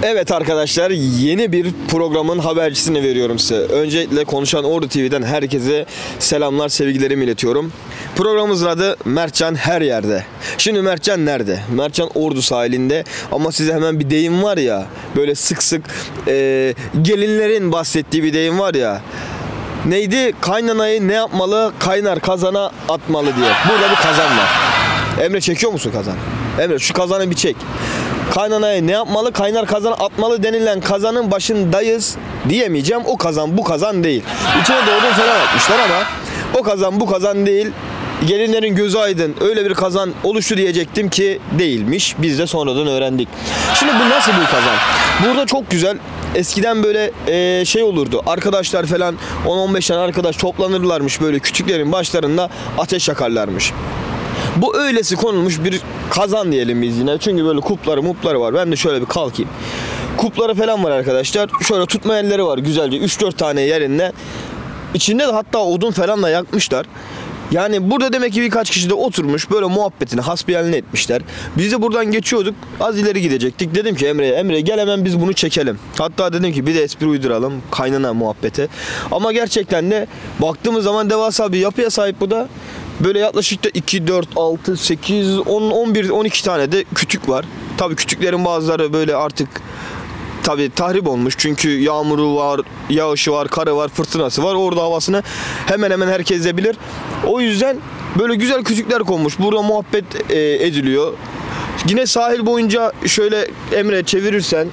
Evet arkadaşlar, yeni bir programın habercisini veriyorum size. Öncelikle Konuşan Ordu TV'den herkese selamlar, sevgilerimi iletiyorum. Programımızın adı Mertcan Her Yerde. Şimdi Mertcan nerede? Mertcan Ordu sahilinde, ama size hemen bir deyim var ya, böyle sık sık gelinlerin bahsettiği bir deyim var ya. Neydi? Kaynanayı ne yapmalı? Kaynar kazana atmalı diye. Burada bir kazan var. Emre, çekiyor musun kazan? Emre, şu kazanı bir çek. Kaynanaya ne yapmalı? Kaynar kazana atmalı denilen kazanın başındayız diyemeyeceğim. O kazan bu kazan değil. İçine doğru falan atmışlar ama o kazan bu kazan değil. Gelinlerin gözü aydın, öyle bir kazan oluştu diyecektim ki değilmiş. Biz de sonradan öğrendik. Şimdi bu nasıl bir kazan? Burada çok güzel. Eskiden böyle şey olurdu. Arkadaşlar falan 10-15 tane arkadaş toplanırlarmış, böyle küçüklerin başlarında ateş yakarlarmış. Bu öylesi konulmuş bir kazan diyelim biz yine. Çünkü böyle kupları var. Ben de şöyle bir kalkayım. Kupları falan var arkadaşlar. Şöyle tutma yerleri var güzelce. 3-4 tane yerinde. İçinde de hatta odun falan da yakmışlar. Yani burada demek ki birkaç kişi de oturmuş, böyle muhabbetini hasbihaline etmişler. Biz de buradan geçiyorduk. Az ileri gidecektik. Dedim ki Emre gel hemen biz bunu çekelim. Hatta dedim ki bir de espri uyduralım. Kaynana muhabbeti. Ama gerçekten de baktığımız zaman devasa bir yapıya sahip bu da. Böyle yaklaşık da 2, 4, 6, 8, 10, 11, 12 tane de kütük var. Tabii kütüklerin bazıları böyle artık tahrip olmuş. Çünkü yağmuru var, yağışı var, karı var, fırtınası var. Orada havasını hemen hemen herkes de bilir. O yüzden böyle güzel kütükler konmuş. Burada muhabbet ediliyor. Yine sahil boyunca şöyle Emre çevirirsen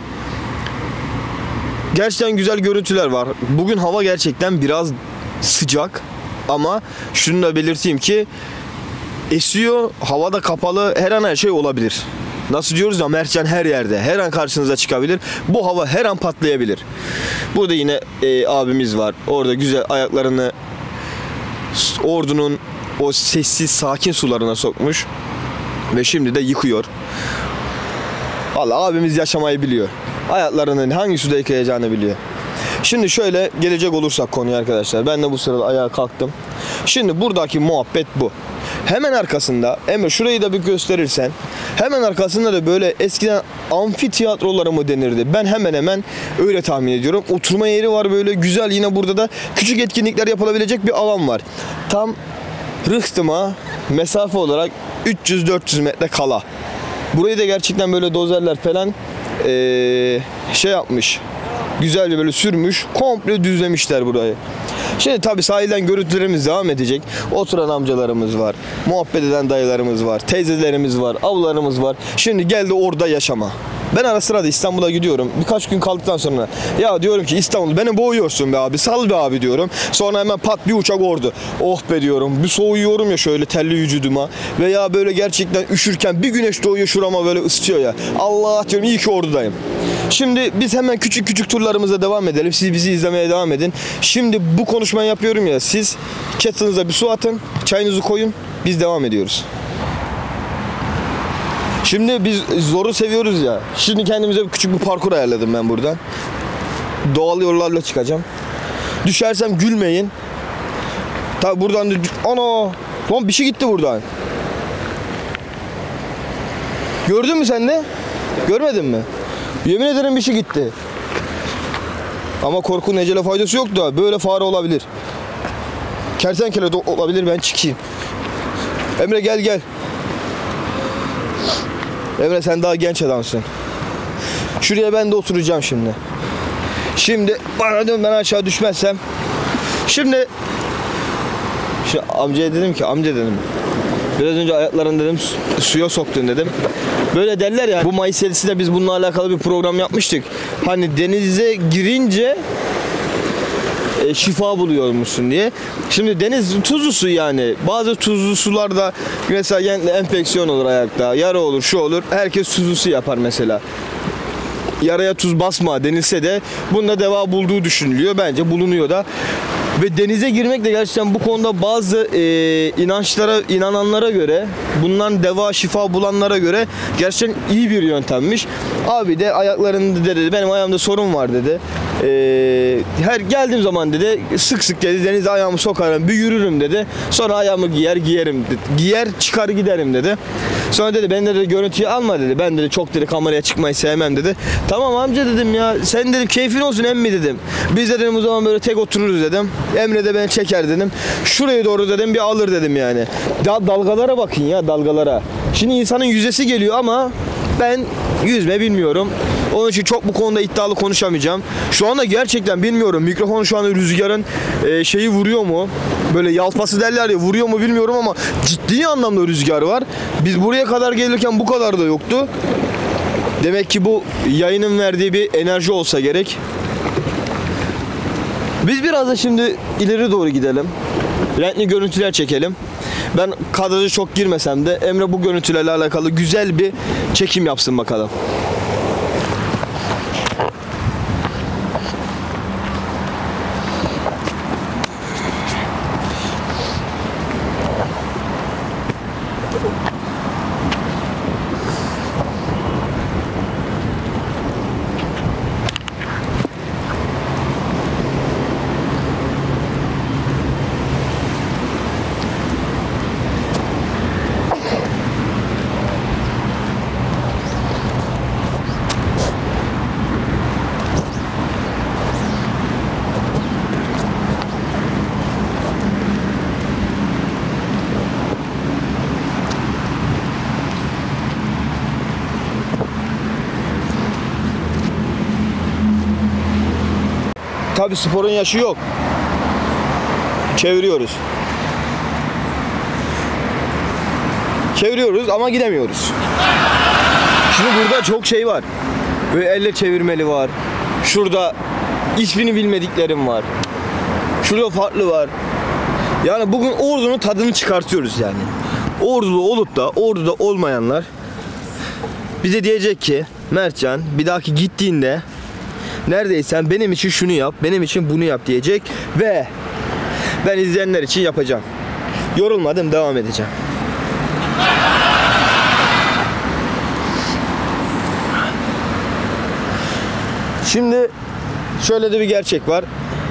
gerçekten güzel görüntüler var. Bugün hava gerçekten biraz sıcak. Ama şunu da belirteyim ki esiyor, havada kapalı, her an her şey olabilir. Nasıl diyoruz ya, Mertcan her yerde, her an karşınıza çıkabilir. Bu hava her an patlayabilir. Burada yine abimiz var. Orada güzel ayaklarını Ordu'nun o sessiz, sakin sularına sokmuş. Ve şimdi de yıkıyor. Vallahi abimiz yaşamayı biliyor. Ayaklarını hangi suda yıkayacağını biliyor. Şimdi şöyle gelecek olursak konuya arkadaşlar. Ben de bu sırada ayağa kalktım. Şimdi buradaki muhabbet bu. Hemen arkasında, Emre şurayı da bir gösterirsen, hemen arkasında da böyle eskiden amfiteyatroları mı denirdi? Ben hemen öyle tahmin ediyorum. Oturma yeri var böyle güzel, yine burada da küçük etkinlikler yapılabilecek bir alan var. Tam Rıhtım'a mesafe olarak 300-400 metre kala. Burayı da gerçekten böyle dozerler falan şey yapmış. Güzelce böyle sürmüş, komple düzlemişler burayı. Şimdi tabii sahilden görüntülerimiz devam edecek. Oturan amcalarımız var, muhabbet eden dayılarımız var, teyzelerimiz var, avlarımız var. Şimdi geldi orada yaşama. Ben ara sıra da İstanbul'a gidiyorum. Birkaç gün kaldıktan sonra ya diyorum ki İstanbul beni boğuyorsun be abi, sal be abi diyorum. Sonra hemen pat bir uçak Ordu. Oh be diyorum. Bir soğuyorum ya şöyle telli vücuduma. Veya böyle gerçekten üşürken bir güneş doğuyor şurama böyle ısıtıyor ya. Allah diyorum, iyi ki Ordu'dayım. Şimdi biz hemen küçük turlarımıza devam edelim. Siz bizi izlemeye devam edin. Şimdi bu konuşmayı yapıyorum ya, siz kettle'ınıza bir su atın, çayınızı koyun, biz devam ediyoruz. Şimdi biz zoru seviyoruz ya. Şimdi kendimize küçük bir parkur ayarladım ben buradan. Doğal yollarla çıkacağım. Düşersem gülmeyin. Tabi buradan da... Ana! Lan bir şey gitti buradan. Gördün mü sen de? Görmedin mi? Yemin ederim bir şey gitti. Ama korkunun ecele faydası yok da böyle fare olabilir. Kertenkele de olabilir, ben çıkayım. Emre gel. Emre sen daha genç adamsın. Şuraya ben de oturacağım şimdi. Şimdi bana dön, ben aşağı düşmezsem. Şimdi şu amcaya dedim ki amca dedim, biraz önce ayaklarını dedim suya soktun dedim. Böyle derler ya, bu Mayıs serisinde biz bununla alakalı bir program yapmıştık. Hani denize girince şifa buluyormuşsun diye. Şimdi deniz tuzlu su yani. Bazı tuzlu sularda mesela enfeksiyon olur ayakta, yara olur, şu olur. Herkes tuzlu su yapar mesela. Yaraya tuz basma denilse de bunda deva bulduğu düşünülüyor. Bence bulunuyor da. Ve denize girmek de gerçekten bu konuda bazı inananlara göre, bundan deva şifa bulanlara göre gerçekten iyi bir yöntemmiş. Abi de ayaklarında dedi, benim ayağımda sorun var dedi. Her geldiğim zaman dedi sık sık dedi denize ayağımı sokarım, bir yürürüm dedi. Sonra ayağımı giyerim dedi. Giyer çıkar giderim dedi. Sonra dedi ben dedi görüntüyü alma dedi. Ben dedi çok dedi kameraya çıkmayı sevmem dedi. Tamam amca dedim ya. Sen dedim keyfin olsun emmi dedim. Biz dedim o zaman böyle tek otururuz dedim. Emre de beni çeker dedim. Şuraya doğru dedim bir alır dedim yani. Dalgalara bakın ya dalgalara. Şimdi insanın yüzesi geliyor ama ben yüzme bilmiyorum. Onun için çok bu konuda iddialı konuşamayacağım. Şu anda gerçekten bilmiyorum. Mikrofon şu anda rüzgarın şeyi vuruyor mu? Böyle yalpası derler ya vuruyor mu bilmiyorum ama ciddi anlamda rüzgar var. Biz buraya kadar gelirken bu kadar da yoktu. Demek ki bu yayının verdiği bir enerji olsa gerek. Biz biraz da şimdi ileri doğru gidelim. Renkli görüntüler çekelim. Ben kadraja çok girmesem de Emre bu görüntülerle alakalı güzel bir çekim yapsın bakalım. Tabi sporun yaşı yok. Çeviriyoruz. Çeviriyoruz ama gidemiyoruz. Şimdi burada çok şey var. Böyle elle çevirmeli var. Şurada ismini bilmediklerim var. Şurada farklı var. Yani bugün Ordu'nun tadını çıkartıyoruz yani. Ordu'da olup da Ordu'da olmayanlar bize diyecek ki Mertcan bir dahaki gittiğinde neredeysen benim için şunu yap, benim için bunu yap diyecek ve ben izleyenler için yapacağım. Yorulmadım, devam edeceğim. Şimdi şöyle de bir gerçek var.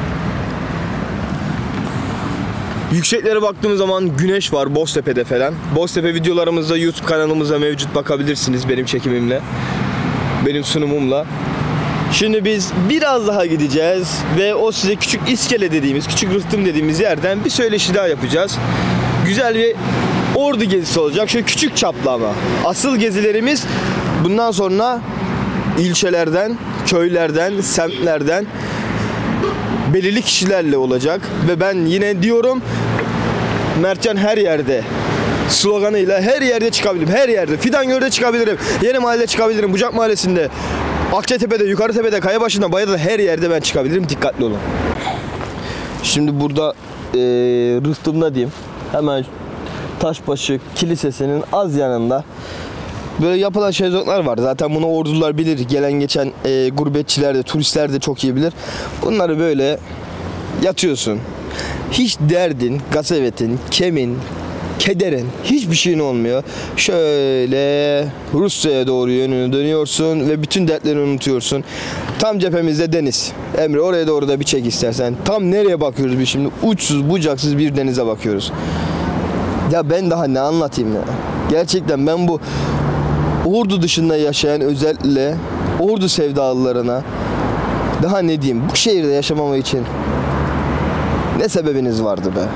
Yükseklere baktığımız zaman güneş var Boztepe'de falan. Boztepe videolarımızda YouTube kanalımızda mevcut, bakabilirsiniz benim çekimimle, benim sunumumla. Şimdi biz biraz daha gideceğiz ve o size küçük iskele dediğimiz, küçük rıhtım dediğimiz yerden bir söyleşi daha yapacağız. Güzel bir Ordu gezisi olacak. Şöyle küçük çaplı ama. Asıl gezilerimiz bundan sonra ilçelerden, köylerden, semtlerden belirli kişilerle olacak. Ve ben yine diyorum Mertcan her yerde sloganıyla her yerde çıkabilirim. Her yerde. Fidangöl'de çıkabilirim. Yeni Mahalle'de çıkabilirim. Bucak Mahallesi'nde, Akçatepe'de, Yukarıtepe'de, Kayabaşı'nda, Baya'da her yerde ben çıkabilirim. Dikkatli olun. Şimdi burada rıhtımda diyeyim. Hemen Taşbaşı Kilisesi'nin az yanında böyle yapılan şezlonglar var. Zaten bunu Ordular bilir. Gelen geçen gurbetçiler de, turistler de çok iyi bilir. Bunları böyle yatıyorsun. Hiç derdin, gazevetin, kemin, kederin, hiçbir şeyin olmuyor. Şöyle Rusya'ya doğru yönünü dönüyorsun ve bütün dertlerini unutuyorsun. Tam cephemizde deniz. Emre oraya doğru da bir çek istersen. Tam nereye bakıyoruz biz şimdi? Uçsuz bucaksız bir denize bakıyoruz. Ya ben daha ne anlatayım ya. Gerçekten ben bu Ordu dışında yaşayan özellikle Ordu sevdalılarına daha ne diyeyim, bu şehirde yaşamama için ne sebebiniz vardı be?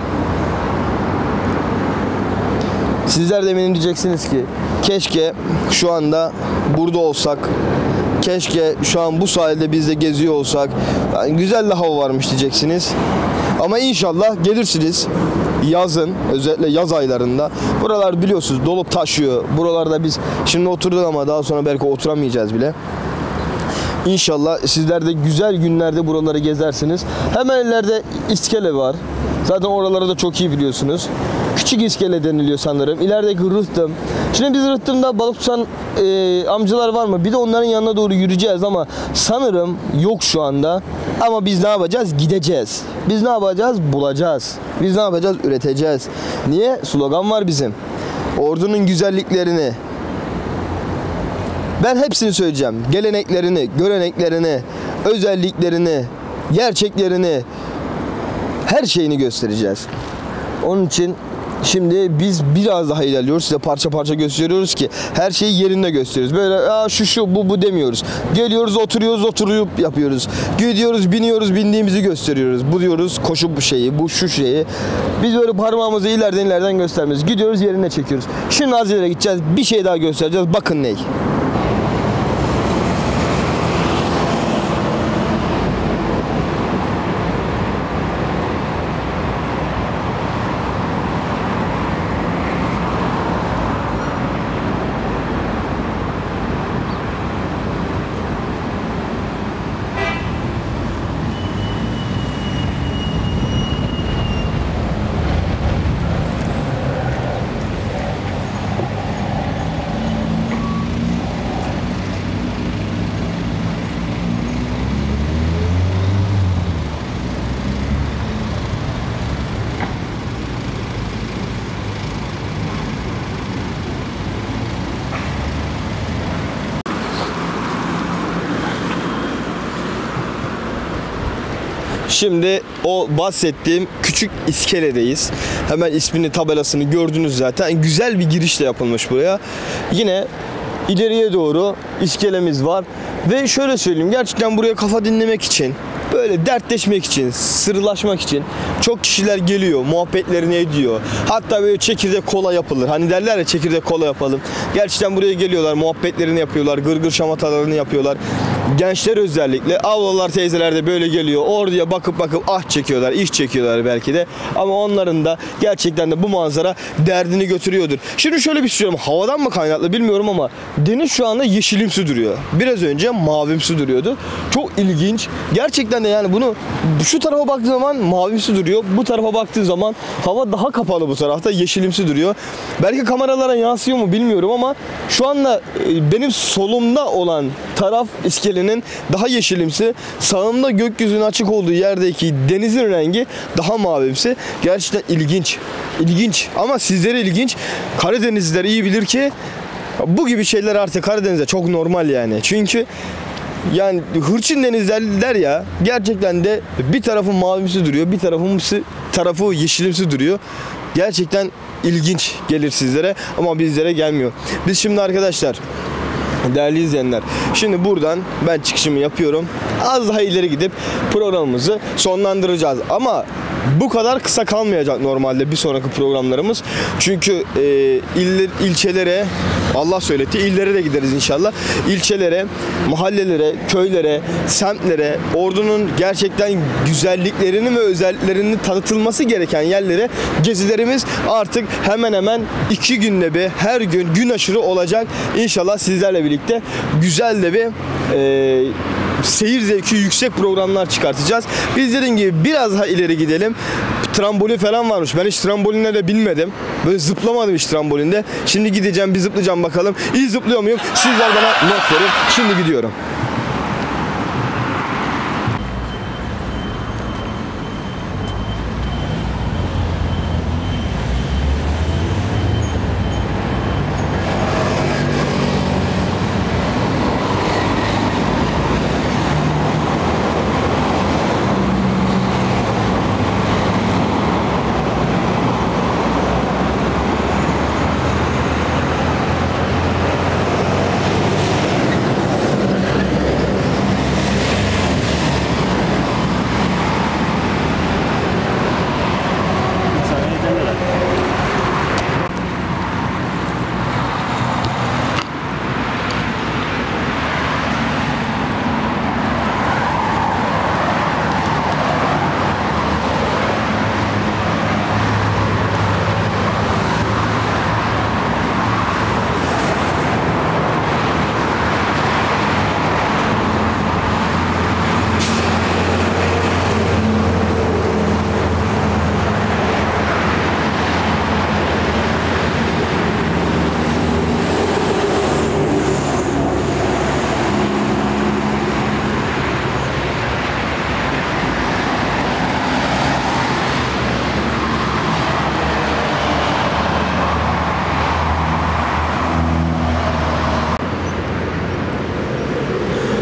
Sizler de eminim diyeceksiniz ki keşke şu anda burada olsak, keşke şu an bu sahilde biz de geziyor olsak, yani güzel de hava varmış diyeceksiniz. Ama inşallah gelirsiniz yazın, özellikle yaz aylarında. Buralar biliyorsunuz dolup taşıyor. Buralarda biz şimdi oturduk ama daha sonra belki oturamayacağız bile. İnşallah sizler de güzel günlerde buraları gezersiniz. Hemen ileride iskele var. Zaten oraları da çok iyi biliyorsunuz. Küçük iskele deniliyor sanırım. İlerideki rıhtım. Şimdi biz rıhtımda balık tutan amcalar var mı? Bir de onların yanına doğru yürüyeceğiz ama sanırım yok şu anda. Ama biz ne yapacağız? Gideceğiz. Biz ne yapacağız? Bulacağız. Biz ne yapacağız? Üreteceğiz. Niye? Slogan var bizim. Ordu'nun güzelliklerini, ben hepsini söyleyeceğim. Geleneklerini, göreneklerini, özelliklerini, gerçeklerini, her şeyini göstereceğiz. Onun için şimdi biz biraz daha ilerliyoruz. Size parça parça gösteriyoruz ki her şeyi yerinde gösteriyoruz. Böyle şu bu demiyoruz. Geliyoruz, oturuyoruz, oturup yapıyoruz. Gidiyoruz, biniyoruz, bindiğimizi gösteriyoruz. Bu diyoruz koşu bu şeyi, bu şu şeyi. Biz böyle parmağımızı ileriden göstermiyoruz. Gidiyoruz, yerine çekiyoruz. Şimdi az ileri gideceğiz. Bir şey daha göstereceğiz. Bakın ney. Şimdi o bahsettiğim küçük iskeledeyiz. Hemen ismini, tabelasını gördünüz zaten. Güzel bir girişle yapılmış buraya. Yine ileriye doğru iskelemiz var. Ve şöyle söyleyeyim, gerçekten buraya kafa dinlemek için, böyle dertleşmek için, sırlaşmak için çok kişiler geliyor, muhabbetlerini ediyor. Hatta böyle çekirdek kola yapılır. Hani derler ya, çekirdek kola yapalım. Gerçekten buraya geliyorlar, muhabbetlerini yapıyorlar, gırgır şamatalarını yapıyorlar. Gençler özellikle, ablalar, teyzeler de böyle geliyor. Oraya bakıp ah çekiyorlar, iş çekiyorlar belki de. Ama onların da gerçekten de bu manzara derdini götürüyordur. Şimdi şöyle bir şey söyleyeyim. Havadan mı kaynaklı bilmiyorum ama deniz şu anda yeşilimsi duruyor. Biraz önce mavimsi duruyordu. Çok ilginç. Gerçekten de yani bunu şu tarafa baktığın zaman mavimsi duruyor. Bu tarafa baktığın zaman hava daha kapalı, bu tarafta yeşilimsi duruyor. Belki kameralara yansıyor mu bilmiyorum ama şu anda benim solumda olan taraf iskelenin daha yeşilimsi, sağımda gökyüzünün açık olduğu yerdeki denizin rengi daha mavimsi. Gerçekten ilginç. İlginç ama sizlere ilginç. Karadenizliler iyi bilir ki bu gibi şeyler artık Karadeniz'de çok normal yani. Çünkü yani hırçın denizler ya, gerçekten de bir tarafı mavimsi duruyor, bir tarafı yeşilimsi duruyor. Gerçekten ilginç gelir sizlere ama bizlere gelmiyor. Biz şimdi arkadaşlar, değerli izleyenler, şimdi buradan ben çıkışımı yapıyorum. Az daha ileri gidip programımızı sonlandıracağız. Ama bu kadar kısa kalmayacak normalde bir sonraki programlarımız. Çünkü ilçelere, Allah söyletti, illere de gideriz inşallah. İlçelere, mahallelere, köylere, semtlere, Ordu'nun gerçekten güzelliklerini ve özelliklerini tanıtılması gereken yerlere gezilerimiz artık hemen hemen 2 günde bir, her gün aşırı olacak. İnşallah sizlerle birlikte güzel de bir seyir zevki yüksek programlar çıkartacağız. Biz dediğim gibi biraz daha ileri gidelim. Trambolin falan varmış. Ben hiç trambolinle de binmedim. Böyle zıplamadım hiç trambolinde. Şimdi gideceğim, bir zıplayacağım bakalım. İyi zıplıyor muyum? Sizler bana not verin. Şimdi gidiyorum.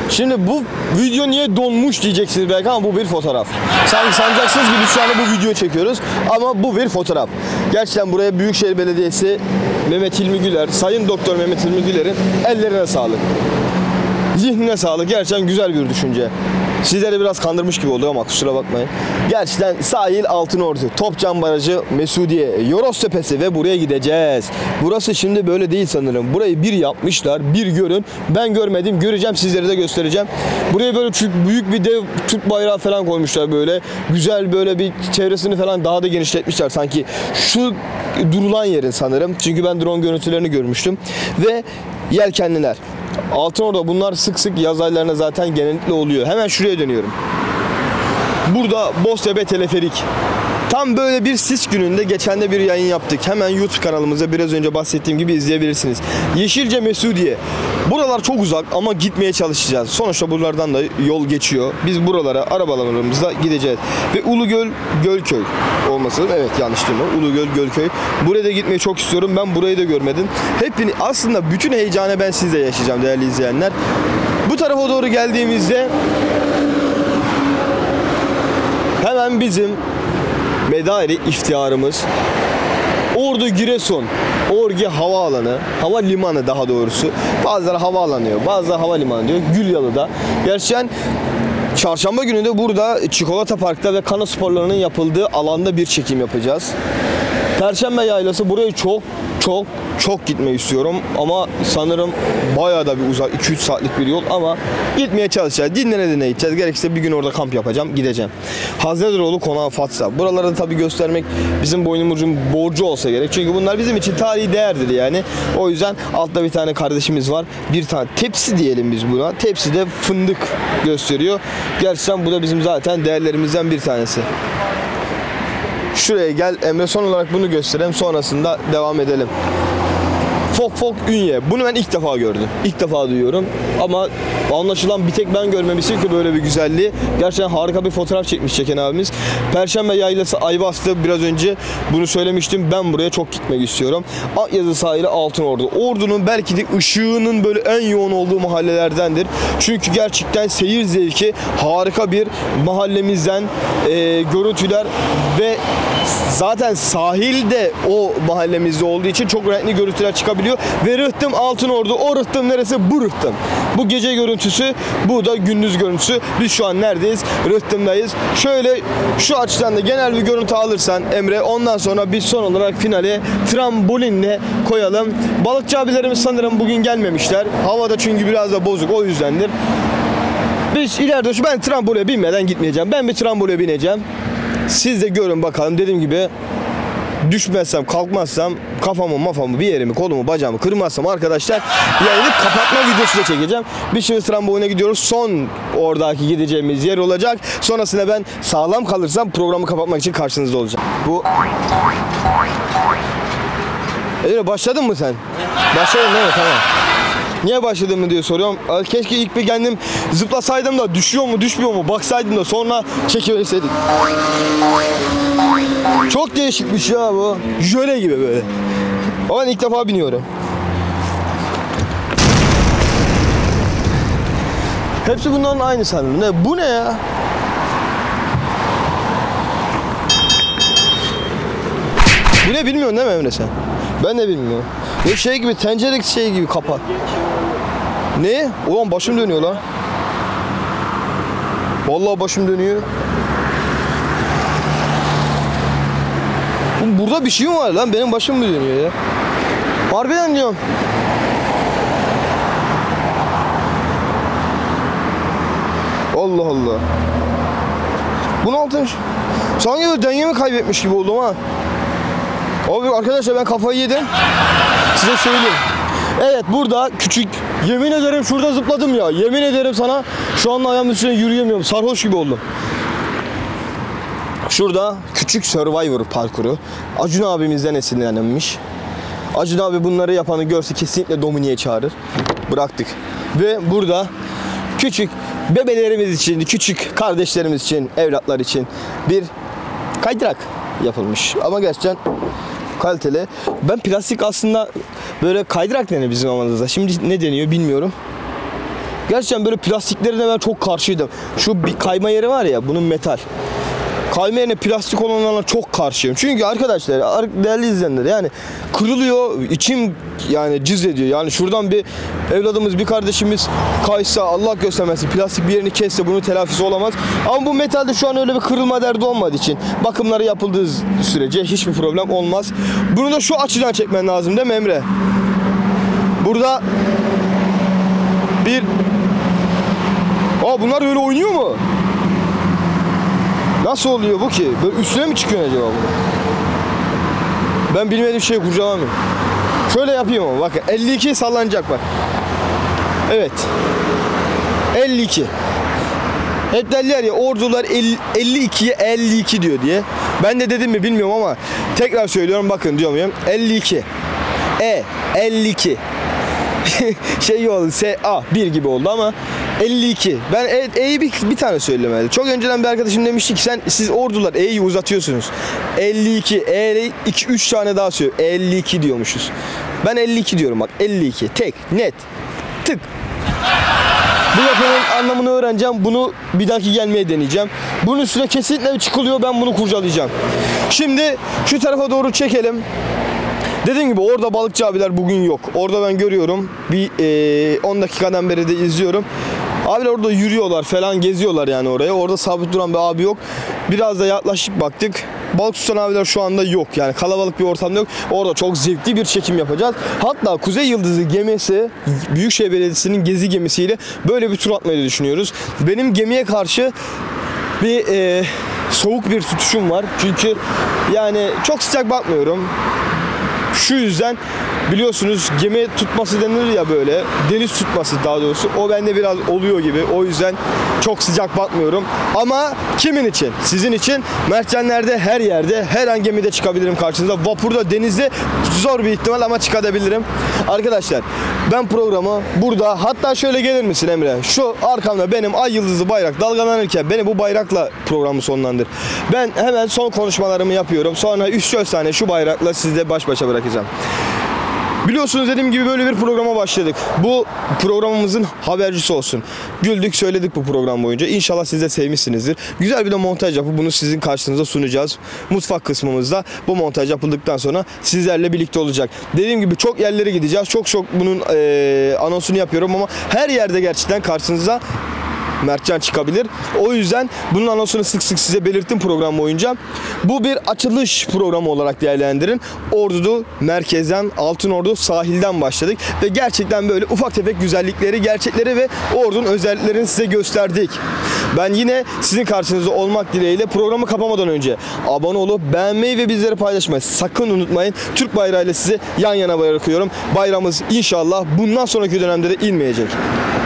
Şimdi bu video niye donmuş diyeceksiniz belki ama bu bir fotoğraf. Sanki sanacaksınız gibi şu anda bu video çekiyoruz ama bu bir fotoğraf. Gerçekten buraya Büyükşehir Belediyesi Mehmet Hilmi Güler, Sayın Doktor Mehmet Hilmi Güler'in ellerine sağlık. Zihnine sağlık. Gerçekten güzel bir düşünce. Sizleri biraz kandırmış gibi oluyor ama kusura bakmayın. Gerçekten sahil Altınordu, Topçam Barajı, Mesudiye, Yoroztepe'si ve buraya gideceğiz. Burası şimdi böyle değil sanırım. Burayı bir yapmışlar, bir görün. Ben görmedim, göreceğim, sizlere de göstereceğim. Buraya böyle büyük bir dev Türk bayrağı falan koymuşlar böyle. Güzel böyle bir çevresini falan daha da genişletmişler sanki. Şu durulan yerin sanırım. Çünkü ben drone görüntülerini görmüştüm. Ve yelkenliler. Altınordu'da bunlar sık sık yaz aylarında zaten genellikle oluyor. Hemen şuraya dönüyorum. Burada Boztepe Teleferik. Tam böyle bir sis gününde geçen de bir yayın yaptık. Hemen YouTube kanalımıza biraz önce bahsettiğim gibi izleyebilirsiniz. Yeşilce Mesudiye. Buralar çok uzak ama gitmeye çalışacağız. Sonuçta buralardan da yol geçiyor. Biz buralara arabalarımızla gideceğiz. Ve Ulugöl Gölköy olması. Evet, yanlış değil mi? Ulugöl Gölköy. Buraya da gitmeyi çok istiyorum. Ben burayı da görmedim. Aslında bütün heyecanı ben sizle yaşayacağım değerli izleyenler. Bu tarafa doğru geldiğimizde hemen bizim medari iftiharımız Ordu Giresun Orge Havaalanı, Havalimanı daha doğrusu. Bazıları havaalanı diyor, bazıları havalimanı diyor. Gülyalı'da. Gerçekten çarşamba günü de burada Çikolata Park'ta ve kano sporlarının yapıldığı alanda bir çekim yapacağız. Perşembe Yaylası, burayı çok gitmeyi istiyorum ama sanırım bayağı da bir uzak, 2-3 saatlik bir yol ama gitmeye çalışacağız. Dinlene gideceğiz. Gerekirse bir gün orada kamp yapacağım, gideceğim. Haznederoğlu Konağı Fatsa. Buraları tabii göstermek bizim boynumuzun borcu olsa gerek. Çünkü bunlar bizim için tarihi değerdir yani. O yüzden altta bir tane kardeşimiz var. Bir tane tepsi diyelim biz buna. Tepside fındık gösteriyor. Gerçekten bu da bizim zaten değerlerimizden bir tanesi. Şuraya gel Emre, son olarak bunu göstereyim, sonrasında devam edelim. Fok Ünye. Bunu ben ilk defa gördüm. İlk defa duyuyorum. Ama anlaşılan bir tek ben görmemişim ki böyle bir güzelliği. Gerçekten harika bir fotoğraf çekmiş çeken abimiz. Perşembe Yaylası Ayvas'ta biraz önce bunu söylemiştim. Ben buraya çok gitmek istiyorum. Akyazı sahili Altınordu. Ordu'nun belki de ışığının böyle en yoğun olduğu mahallelerdendir. Çünkü gerçekten seyir zevki harika bir mahallemizden görüntüler ve zaten sahilde o mahallemizde olduğu için çok renkli görüntüler çıkabiliyor. Ve Rıhtım Altınordu. O Rıhtım neresi? Bu Rıhtım. Bu gece görüntüsü, bu da gündüz görüntüsü. Biz şu an neredeyiz? Rıhtım'dayız. Şöyle şu açıdan da genel bir görüntü alırsan Emre, ondan sonra biz son olarak finale trambolinle koyalım. Balıkçı abilerimiz sanırım bugün gelmemişler. Havada çünkü biraz da bozuk, o yüzdendir. Biz ileride ben trambole binmeden gitmeyeceğim. Ben bir trambole bineceğim. Siz de görün bakalım, dediğim gibi düşmezsem, kalkmazsam, kafamı, bir yerimi, kolumu, bacağımı kırmazsam arkadaşlar yayını kapatma videosu da çekeceğim. Biz şimdi tramboline gidiyoruz. Son oradaki gideceğimiz yer olacak. Sonrasında ben sağlam kalırsam programı kapatmak için karşınızda olacağım. Bu... başladın mı sen? Başladın değil mi? Tamam. Niye başladım mı diye soruyorum. Keşke ilk bir kendim zıplasaydım da düşüyor mu düşmüyor mu baksaydım da sonra çekiverseydik. Çok değişikmiş ya bu. Jöle gibi böyle. Ama ben ilk defa biniyorum. Hepsi bunların aynı sanırım. Ne? Bu ne ya? Bu ne bilmiyorsun değil mi Emre sen? Ben de bilmiyorum. Ne şey gibi, tencere şey gibi kapak. Ne? Ulan başım dönüyor lan. Vallahi başım dönüyor. Burada bir şey mi var lan? Benim başım mı dönüyor ya? Harbiden diyorum. Allah Allah. Bunu altın. Sanki böyle dengemi kaybetmiş gibi oldum ha. Abi arkadaşlar ben kafayı yedim. Size söyleyeyim. Evet, burada küçük, yemin ederim şurada zıpladım ya. Yemin ederim sana şu anda ayağımın üstüne yürüyemiyorum. Sarhoş gibi oldum. Şurada küçük Survivor parkuru. Acun abimizden esinlenmiş. Acun abi bunları yapanı görse kesinlikle Dominik'e çağırır. Bıraktık. Ve burada küçük bebelerimiz için, küçük kardeşlerimiz için, evlatlar için bir kaydırak yapılmış. Ama gerçekten kaliteli. Ben plastik aslında böyle kaydırak denir bizim alanımızda. Şimdi ne deniyor bilmiyorum. Gerçekten böyle plastiklerine ben çok karşıydım. Şu bir kayma yeri var ya, bunun metal. Kayma yerine plastik olanlarına çok karşıyım. Çünkü arkadaşlar, değerli izleyenler, yani kırılıyor, içim yani cız ediyor. Yani şuradan bir evladımız, bir kardeşimiz kaysa, Allah göstermesin, plastik bir yerini kesse bunun telafisi olamaz. Ama bu metalde şu an öyle bir kırılma derdi olmadığı için bakımları yapıldığı sürece hiçbir problem olmaz. Bunu da şu açıdan çekmen lazım değil mi Emre? Burada bir... Bunlar öyle oynuyor mu? Nasıl oluyor bu ki? Böyle üstüne mi çıkıyor acaba bu? Ben bilmediğim şeyi kurcalamıyorum. Şöyle yapayım ama bakın, 52 sallanacak bak. Evet. 52. Hep derler ya, ordular 52'ye 52 diyor diye. Ben de dedim mi bilmiyorum ama tekrar söylüyorum, bakın diyor muyum? 52. 52. Şey oldu, S-A 1 gibi oldu ama 52. Ben E'yi bir tane söylemeli. Çok önceden bir arkadaşım demişti ki siz ordular E'yi uzatıyorsunuz. 52. E'yi 2-3 tane daha söylüyor. 52 diyormuşuz. Ben 52 diyorum bak. 52. Tek, net, tık. Bu yapının anlamını öğreneceğim. Bunu bir dahaki gelmeye deneyeceğim. Bunun üstüne kesinlikle çıkılıyor. Ben bunu kurcalayacağım. Şimdi şu tarafa doğru çekelim. Dediğim gibi orada balıkçı abiler bugün yok. Orada ben görüyorum. Bir 10 dakikadan beri de izliyorum. Abiler orada yürüyorlar falan, geziyorlar yani oraya. Orada sabit duran bir abi yok. Biraz da yaklaşıp baktık. Balık tutan abiler şu anda yok. Yani kalabalık bir ortamda yok. Orada çok zevkli bir çekim yapacağız. Hatta Kuzey Yıldızı gemisi, Büyükşehir Belediyesi'nin gezi gemisiyle böyle bir tur atmayı düşünüyoruz. Benim gemiye karşı bir soğuk bir tutuşum var. Çünkü yani çok sıcak bakmıyorum. Şu yüzden biliyorsunuz gemi tutması denilir ya, böyle deniz tutması daha doğrusu, o bende biraz oluyor gibi. O yüzden çok sıcak bakmıyorum. Ama kimin için? Sizin için. Mertcanler'de, her yerde, her an gemide çıkabilirim karşınıza. Vapurda, denizde zor bir ihtimal ama çıkabilirim. Arkadaşlar ben programı burada, hatta şöyle gelir misin Emre? Şu arkamda benim ay yıldızlı bayrak dalgalanırken beni bu bayrakla programı sonlandır. Ben hemen son konuşmalarımı yapıyorum. Sonra 3-4 tane şu bayrakla sizle baş başa bırakacağım. Biliyorsunuz dediğim gibi böyle bir programa başladık. Bu programımızın habercisi olsun. Güldük, söyledik bu program boyunca. İnşallah siz de sevmişsinizdir. Güzel bir de montaj yapıp bunu sizin karşınıza sunacağız. Mutfak kısmımızda bu montaj yapıldıktan sonra sizlerle birlikte olacak. Dediğim gibi çok yerlere gideceğiz. Çok bunun anonsunu yapıyorum ama her yerde gerçekten karşınıza Mertcan çıkabilir. O yüzden bunun anonsunu sık sık size belirttim program boyunca. Bu bir açılış programı olarak değerlendirin. Ordu merkezden, Altınordu sahilden başladık ve gerçekten böyle ufak tefek güzellikleri, gerçekleri ve Ordu'nun özelliklerini size gösterdik. Ben yine sizin karşınızda olmak dileğiyle programı kapamadan önce abone olup beğenmeyi ve bizleri paylaşmayı sakın unutmayın. Türk bayrağıyla sizi yan yana bırakıyorum. Bayrağımız inşallah bundan sonraki dönemde de inmeyecek.